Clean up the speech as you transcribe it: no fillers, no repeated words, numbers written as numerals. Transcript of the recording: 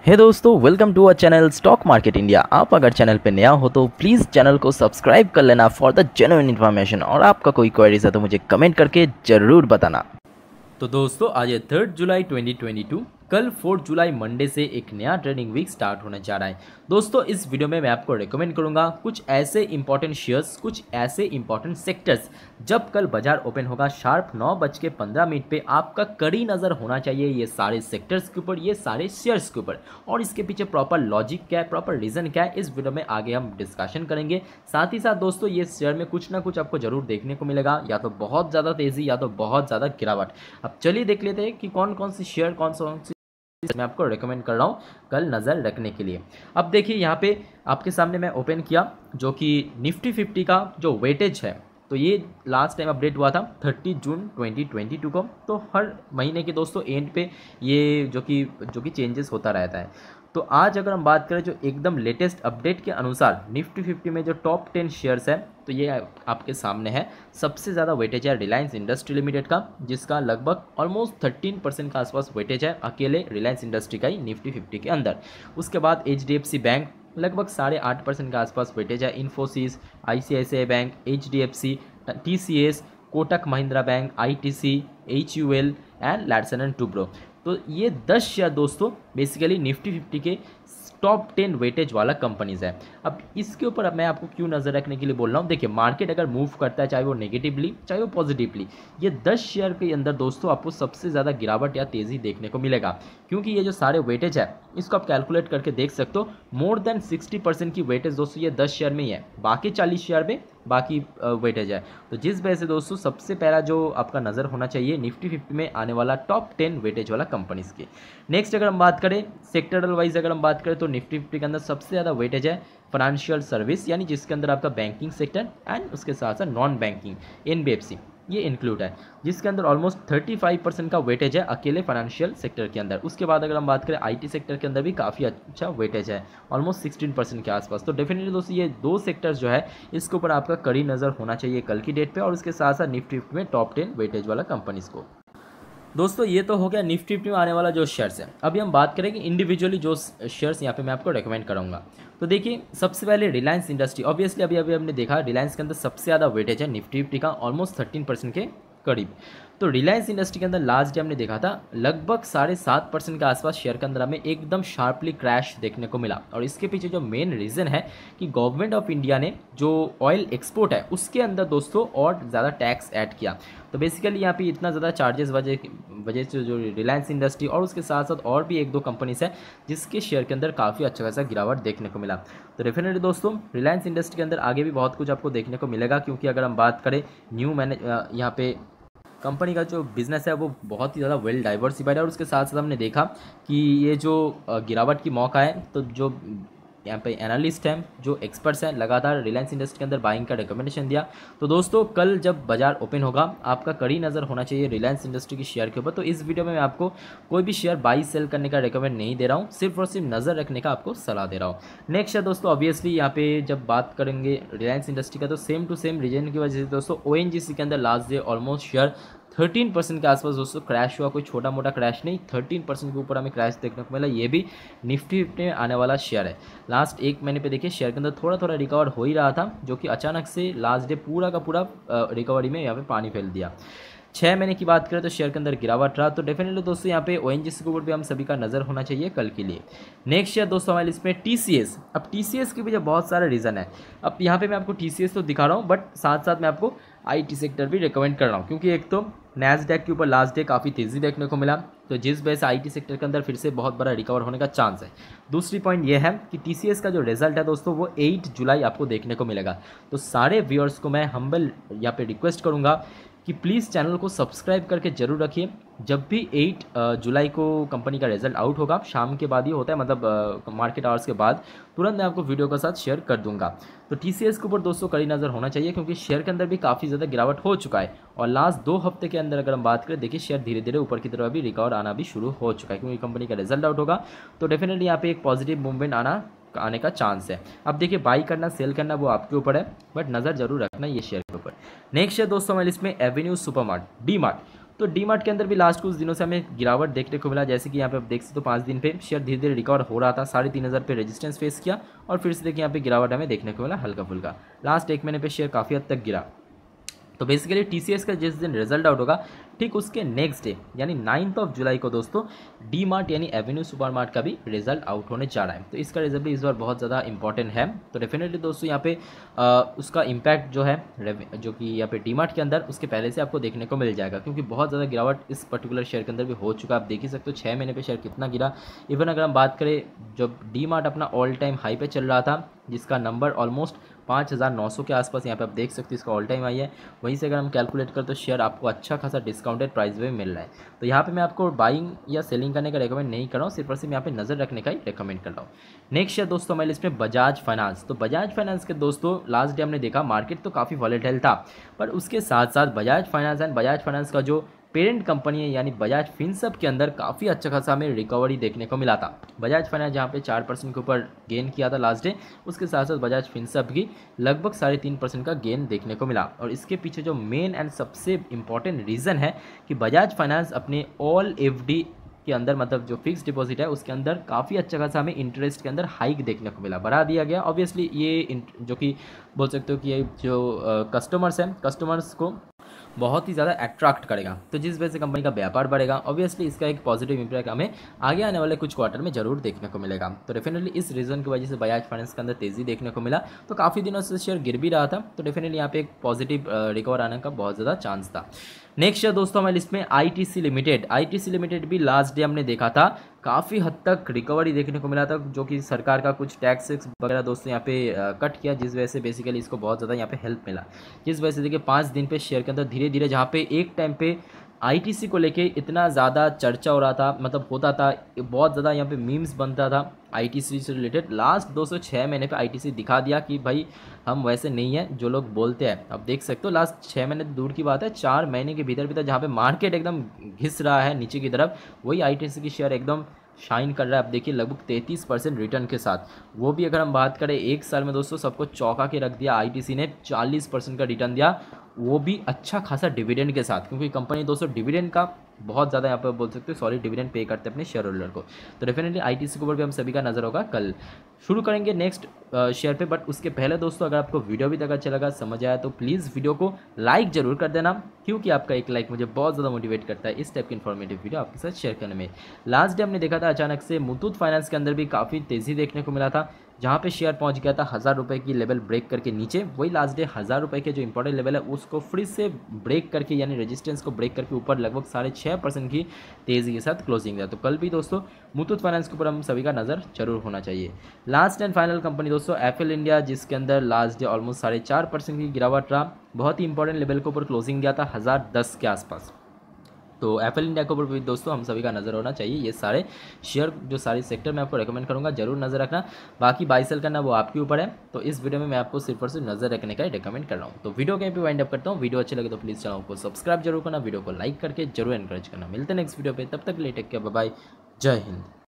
हे दोस्तों, welcome to our channel stock market India. आप अगर चैनल पे नया हो तो प्लीज़ चैनल को सब्सक्राइब कर लेना फॉर द जेन्युइन इन्फॉर्मेशन। और आपका कोई क्वेरीज है तो मुझे कमेंट करके ज़रूर बताना। तो दोस्तों, आज है 3 जुलाई 2022। कल 4 जुलाई मंडे से एक नया ट्रेडिंग वीक स्टार्ट होने जा रहा है। दोस्तों, इस वीडियो में मैं आपको रिकमेंड करूंगा कुछ ऐसे इंपॉर्टेंट शेयर्स, कुछ ऐसे इंपॉर्टेंट सेक्टर्स। जब कल बाजार ओपन होगा शार्प 9:15 पे, आपका कड़ी नज़र होना चाहिए ये सारे सेक्टर्स के ऊपर, ये सारे शेयर्स के ऊपर। और इसके पीछे प्रॉपर लॉजिक क्या है, प्रॉपर रीज़न क्या है, इस वीडियो में आगे हम डिस्कशन करेंगे। साथ ही साथ दोस्तों, ये शेयर में कुछ ना कुछ आपको जरूर देखने को मिलेगा, या तो बहुत ज़्यादा तेज़ी या तो बहुत ज़्यादा गिरावट। अब चलिए देख लेते हैं कि कौन कौन सी शेयर, कौन सी मैं आपको रेकमेंड कर रहा हूँ कल नज़र रखने के लिए। अब देखिए, यहाँ पे आपके सामने मैं ओपन किया जो कि निफ्टी 50 का जो वेटेज है, तो ये लास्ट टाइम अपडेट हुआ था 30 जून 2022 को। तो हर महीने के दोस्तों एंड पे ये जो कि चेंजेस होता रहता है। तो आज अगर हम बात करें जो एकदम लेटेस्ट अपडेट के अनुसार निफ्टी 50 में जो टॉप 10 शेयर्स है, तो ये आपके सामने है। सबसे ज़्यादा वेटेज है रिलायंस इंडस्ट्री लिमिटेड का, जिसका लगभग ऑलमोस्ट 13% का आसपास वेटेज है अकेले रिलायंस इंडस्ट्री का ही निफ्टी 50 के अंदर। उसके बाद HDFC बैंक लगभग 8.5% का आसपास वेटेज है। Infosys, ICICI bank, HDFC, TCS, Kotak Mahindra bank, ITC, HUL and Larsen and Toubro. तो ये 10 शेयर दोस्तों बेसिकली निफ्टी 50 के टॉप 10 वेटेज वाला कंपनीज है। अब इसके ऊपर अब मैं आपको क्यों नज़र रखने के लिए बोल रहा हूँ, देखिए मार्केट अगर मूव करता है चाहे वो नेगेटिवली चाहे वो पॉजिटिवली, ये 10 शेयर के अंदर दोस्तों आपको सबसे ज़्यादा गिरावट या तेज़ी देखने को मिलेगा। क्योंकि ये जो सारे वेटेज है इसको आप कैलकुलेट करके देख सकते हो, मोर देन 60% की वेटेज दोस्तों ये 10 शेयर में ही है, बाकी 40 शेयर में बाकी वेटेज है। तो जिस वजह से दोस्तों सबसे पहला जो आपका नज़र होना चाहिए निफ्टी 50 में आने वाला टॉप 10 वेटेज वाला कंपनीज की। नेक्स्ट अगर हम बात करें सेक्टरल वाइज, अगर हम बात करें तो निफ्टी 50 के अंदर सबसे ज़्यादा वेटेज है फाइनेंशियल सर्विस, यानी जिसके अंदर आपका बैंकिंग सेक्टर एंड उसके साथ साथ नॉन बैंकिंग NBFC ये इंक्लूड है, जिसके अंदर ऑलमोस्ट 35% का वेटेज है अकेले फाइनेंशियल सेक्टर के अंदर। उसके बाद अगर हम बात करें IT सेक्टर के अंदर भी काफ़ी अच्छा वेटेज है, ऑलमोस्ट 16% के आसपास। तो डेफिनेटली दोस्तों ये दो सेक्टर्स जो है इसके ऊपर आपका कड़ी नज़र होना चाहिए कल की डेट पे, और उसके साथ साथ निफ्टी 50 में टॉप 10 वेटेज वाला कंपनीज को। दोस्तों ये तो हो गया निफ्टी 50 में आने वाला जो शेयर्स है। अभी हम बात करेंगे इंडिविजुअली जो शेयर्स यहाँ पे मैं आपको रेकमेंड करूँगा। तो देखिए सबसे पहले रिलायंस इंडस्ट्री, ऑब्वियसली अभी अभी हमने देखा रिलायंस के अंदर सबसे ज़्यादा वेटेज है निफ्टी 50 का, ऑलमोस्ट 13% के करीब। तो रिलायंस इंडस्ट्री के अंदर लास्ट डे हमने देखा था लगभग 7.5% के आसपास शेयर के अंदर हमें एकदम शार्पली क्रैश देखने को मिला। और इसके पीछे जो मेन रीज़न है कि गवर्नमेंट ऑफ इंडिया ने जो ऑयल एक्सपोर्ट है उसके अंदर दोस्तों और ज़्यादा टैक्स ऐड किया। तो बेसिकली यहाँ पे इतना ज़्यादा चार्जेस वजह से जो रिलायंस इंडस्ट्री और उसके साथ साथ और भी एक दो कंपनीज है जिसके शेयर के अंदर काफ़ी अच्छा खासा गिरावट देखने को मिला। तो डेफिनेटली दोस्तों रिलायंस इंडस्ट्री के अंदर आगे भी बहुत कुछ आपको देखने को मिलेगा, क्योंकि अगर हम बात करें यहाँ पे कंपनी का जो बिज़नेस है वो बहुत ही ज़्यादा वेल डाइवर्सिफाइड है। और उसके साथ साथ हमने देखा कि ये जो गिरावट की मौका है, तो जो यहाँ पे एनालिस्ट हैं, जो एक्सपर्ट्स हैं, लगातार रिलायंस इंडस्ट्री के अंदर बाइंग का रिकमेंडेशन दिया। तो दोस्तों कल जब बाजार ओपन होगा आपका कड़ी नज़र होना चाहिए रिलायंस इंडस्ट्री की शेयर के ऊपर। तो इस वीडियो में मैं आपको कोई भी शेयर बाई सेल करने का रिकमेंड नहीं दे रहा हूँ, सिर्फ और सिर्फ नज़र रखने का आपको सलाह दे रहा हूँ। नेक्स्ट है दोस्तों, ऑब्वियसली यहाँ पे जब बात करेंगे रिलायंस इंडस्ट्री का, तो सेम टू सेम रीजन की वजह से दोस्तों ONGC के अंदर लास्ट डे ऑलमोस्ट शेयर 13% के आसपास दोस्तों क्रैश हुआ। कोई छोटा मोटा क्रैश नहीं, 13% के ऊपर हमें क्रैश देखने को मिला। ये भी निफ्टी 50 में आने वाला शेयर है। लास्ट एक महीने पे देखिए शेयर के अंदर थोड़ा थोड़ा रिकवर हो ही रहा था, जो कि अचानक से लास्ट डे पूरा का पूरा रिकवरी में यहाँ पे पानी फेल दिया। 6 महीने की बात करें तो शेयर के अंदर गिरावट रहा। तो डेफिनेटली दोस्तों यहाँ पे ONGC के ऊपर भी हम सभी का नज़र होना चाहिए कल के लिए। नेक्स्ट शेयर दोस्तों हमारे लिस्ट में TCS। अब TCS के पीछे बहुत सारे रीज़न है। अब यहाँ पे मैं आपको TCS तो दिखा रहा हूँ, बट साथ साथ मैं आपको IT सेक्टर भी रिकमेंड कर रहा हूँ, क्योंकि एक तो NASDAQ के ऊपर लास्ट डे काफ़ी तेज़ी देखने को मिला, तो जिस वजह से IT सेक्टर के अंदर फिर से बहुत बड़ा रिकवर होने का चांस है। दूसरी पॉइंट ये है कि TCS का जो रिजल्ट है दोस्तों वो 8 जुलाई आपको देखने को मिलेगा। तो सारे व्यूअर्स को मैं हम्बल यहाँ पे रिक्वेस्ट करूँगा कि प्लीज़ चैनल को सब्सक्राइब करके जरूर रखिए। जब भी 8 जुलाई को कंपनी का रिजल्ट आउट होगा, शाम के बाद ही होता है, मतलब मार्केट आवर्स के बाद, तुरंत मैं आपको वीडियो के साथ शेयर कर दूंगा। तो TCS के ऊपर दोस्तों कड़ी नज़र होना चाहिए, क्योंकि शेयर के अंदर भी काफ़ी ज़्यादा गिरावट हो चुका है। और लास्ट 2 हफ्ते के अंदर अगर हम बात करें, देखिए शेयर धीरे धीरे ऊपर की तरफ भी रिकवर आना भी शुरू हो चुका है, क्योंकि कंपनी का रिजल्ट आउट होगा तो डेफिनेटली यहाँ पे एक पॉजिटिव मूवमेंट आने का चांस है। अब देखिए बाई करना सेल करना वो आपके ऊपर है, बट नज़र जरूर रखना ये शेयर के ऊपर। नेक्स्ट है दोस्तों हमारे लिस्ट में एवेन्यू सुपरमार्ट, डी मार्ट। तो डी मार्ट के अंदर भी लास्ट कुछ दिनों से हमें गिरावट देखने को मिला, जैसे कि यहाँ पे आप देख सकते हो 5 दिन पे शेयर धीरे धीरे रिकवर हो रहा था, 3,500 पे रेजिस्टेंस फेस किया और फिर से देखिए यहाँ पे गिरावट हमें देखने को मिला हल्का फुल्का। लास्ट 1 महीने पे शेयर काफ़ी हद तक गिरा। तो बेसिकली टीसीएस का जिस दिन रिजल्ट आउट होगा ठीक उसके नेक्स्ट डे यानी 9 जुलाई को दोस्तों डी मार्ट यानी एवेन्यू सुपर मार्ट का भी रिजल्ट आउट होने जा रहा है। तो इसका रिजल्ट भी इस बार बहुत ज़्यादा इंपॉर्टेंट है। तो डेफिनेटली दोस्तों यहाँ पे उसका इम्पैक्ट जो है जो कि यहाँ पे डी मार्ट के अंदर उसके पहले से आपको देखने को मिल जाएगा, क्योंकि बहुत ज़्यादा गिरावट इस पर्टिकुलर शेयर के अंदर भी हो चुका है। आप देख ही सकते हो 6 महीने पे शेयर कितना गिरा। इवन अगर हम बात करें जब डी मार्ट अपना ऑल टाइम हाई पे चल रहा था जिसका नंबर ऑलमोस्ट 5,900 के आसपास यहाँ पे आप देख सकते हो इसका ऑल टाइम आई है, वहीं से अगर हम कैलकुलेट करें तो शेयर आपको अच्छा खासा डिस्काउंटेड प्राइस में मिल रहा है। तो यहाँ पे मैं आपको बाइंग या सेलिंग करने का रेकमेंड नहीं कर रहा हूँ, सिर्फ और सिर्फ यहाँ पे नज़र रखने का ही रेकमेंड कर रहा हूँ। नेक्स्ट शेयर दोस्तों हमारे लिस्ट में बजाज फाइनेंस। तो बजाज फाइनेंस के दोस्तों लास्ट डे हमने देखा मार्केट तो काफ़ी वॉलेटाइल था, पर उसके साथ साथ Bajaj finance and Bajaj finance का जो पेरेंट कंपनी है यानी बजाज फिनसर्व के अंदर काफ़ी अच्छा खासा हमें रिकवरी देखने को मिला था। बजाज फाइनेंस जहाँ पे 4% के ऊपर गेन किया था लास्ट डे, उसके साथ साथ बजाज फिनसर्व की लगभग 3.5% का गेन देखने को मिला। और इसके पीछे जो मेन एंड सबसे इम्पॉर्टेंट रीज़न है कि बजाज फाइनेंस अपने ऑल एफडी के अंदर मतलब जो फिक्स डिपॉजिट है उसके अंदर काफ़ी अच्छा खासा हमें इंटरेस्ट के अंदर हाइक देखने को मिला, बढ़ा दिया गया। ऑब्वियसली ये जो कि बोल सकते हो कि ये जो कस्टमर्स हैं कस्टमर्स को बहुत ही ज़्यादा अट्रैक्ट करेगा, तो जिस वजह से कंपनी का व्यापार बढ़ेगा। ऑब्वियसली इसका एक पॉजिटिव इंपैक्ट हमें आगे आने वाले कुछ क्वार्टर में जरूर देखने को मिलेगा। तो डेफिनेटली इस रीज़न की वजह से बजाज फाइनेंस के अंदर तेज़ी देखने को मिला। तो काफ़ी दिनों से शेयर गिर भी रहा था, तो डेफिनेटली यहाँ पे एक पॉजिटिव रिकवर आने का बहुत ज़्यादा चांस था। नेक्स्ट शेयर दोस्तों हमारे लिस्ट में आईटीसी लिमिटेड। आईटीसी लिमिटेड भी लास्ट डे हमने देखा था काफ़ी हद तक रिकवरी देखने को मिला था, जो कि सरकार का कुछ टैक्स वगैरह दोस्तों यहाँ पे कट किया, जिस वजह से बेसिकली इसको बहुत ज़्यादा यहाँ पे हेल्प मिला। जिस वजह से देखिए 5 दिन पे शेयर के अंदर धीरे धीरे जहाँ पे एक टाइम पे आईटीसी को लेके इतना ज़्यादा चर्चा हो रहा था, मतलब होता था बहुत ज़्यादा यहाँ पे मीम्स बनता था आईटीसी से रिलेटेड, लास्ट 206 महीने पे आईटीसी दिखा दिया कि भाई हम वैसे नहीं है जो लोग बोलते हैं। अब देख सकते हो लास्ट 6 महीने दूर की बात है, 4 महीने के भीतर भीतर जहाँ पे मार्केट एकदम घिस रहा है नीचे की तरफ, वही आईटीसी की शेयर एकदम शाइन कर रहा है। आप देखिए लगभग 33% रिटर्न के साथ, वो भी अगर हम बात करें एक साल में दोस्तों सबको चौंका के रख दिया। आईटीसी ने 40% का रिटर्न दिया, वो भी अच्छा खासा डिविडेंड के साथ, क्योंकि कंपनी दोस्तों डिविडेंड का बहुत ज़्यादा यहाँ पर बोल सकते हो सॉलिड डिविडेंड पे करते हैं अपने शेयर होल्डर को। तो डेफिनेटली आईटीसी के ऊपर भी हम सभी का नज़र होगा। कल शुरू करेंगे नेक्स्ट शेयर पे, बट उसके पहले दोस्तों अगर आपको वीडियो भी तक अच्छा लगा समझ आया तो प्लीज़ वीडियो को लाइक जरूर कर देना, क्योंकि आपका एक लाइक मुझे बहुत ज़्यादा मोटिवेट करता है इस टाइप की इन्फॉर्मेटिव वीडियो आपके साथ शेयर करने में। लास्ट डे हमने देखा था अचानक से मुथूट फाइनेंस के अंदर भी काफ़ी तेज़ी देखने को मिला था, जहाँ पे शेयर पहुंच गया था 1000 रुपये की लेवल ब्रेक करके नीचे। वही लास्ट डे 1000 रुपये के जो इंपॉर्टेंट लेवल है उसको फिर से ब्रेक करके यानी रेजिस्टेंस को ब्रेक करके ऊपर लगभग 6.5% की तेज़ी के साथ क्लोजिंग है। तो कल भी दोस्तों मुथूट फाइनेंस के ऊपर हम सभी का नज़र जरूर होना चाहिए। लास्ट एंड फाइनल कंपनी दोस्तों एफएल इंडिया, जिसके अंदर लास्ट डे ऑलमोस्ट 4.5% की गिरावट रहा, बहुत ही इंपॉर्टेंट लेवल के ऊपर क्लोजिंग गया था 1010 के आसपास। तो एफएल इंडिया के ऊपर भी दोस्तों हम सभी का नज़र होना चाहिए। ये सारे शेयर जो सारे सेक्टर मैं आपको रेकमेंड करूंगा जरूर नज़र रखना, बाकी बाई सेल करना वो आपके ऊपर है। तो इस वीडियो में मैं आपको सिर्फ और सिर्फ नज़र रखने का रेकमेंड कर रहा हूँ। तो वीडियो कहीं पे वाइंड अप करता हूँ। वीडियो अच्छे लगे तो प्लीज़ चैनल को सब्सक्राइब जरूर करना, वीडियो को लाइक करके जरूर एनकरेज करना। मिलते हैं नेक्स्ट वीडियो पर, तब तक के लिए टेक केयर, बाय बाय, जय हिंद।